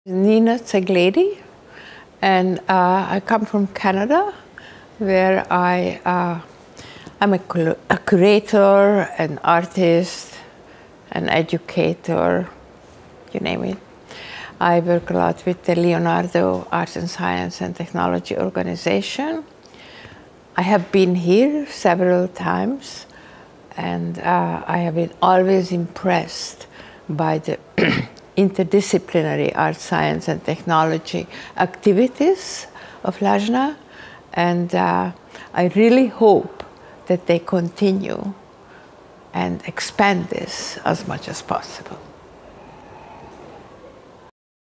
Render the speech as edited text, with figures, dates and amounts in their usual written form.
Nina Tsegledi, and I come from Canada, where I'm a curator, an artist, an educator, you name it. I work a lot with the Leonardo Arts and Science and Technology Organization. I have been here several times, and I have been always impressed by the interdisciplinary art, science, and technology activities of Lajna, and I really hope that they continue and expand this as much as possible.